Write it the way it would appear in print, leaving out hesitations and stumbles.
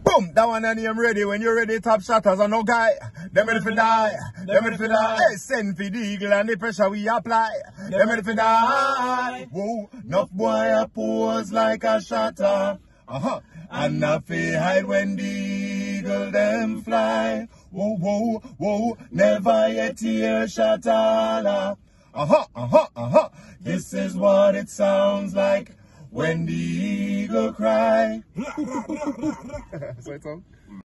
Boom! That one and I'm ready. When you're ready, top shotters and no guy. Them ready for die. Them ready for die. Hey, send for the eagle and the pressure we apply. Them ready for die. Whoa, enough boy a pose like a shotter. And nothing hide when the eagle them fly. Whoa, whoa, whoa, never yet hear shatter. This is what it sounds like when the eagle cry. So it's on.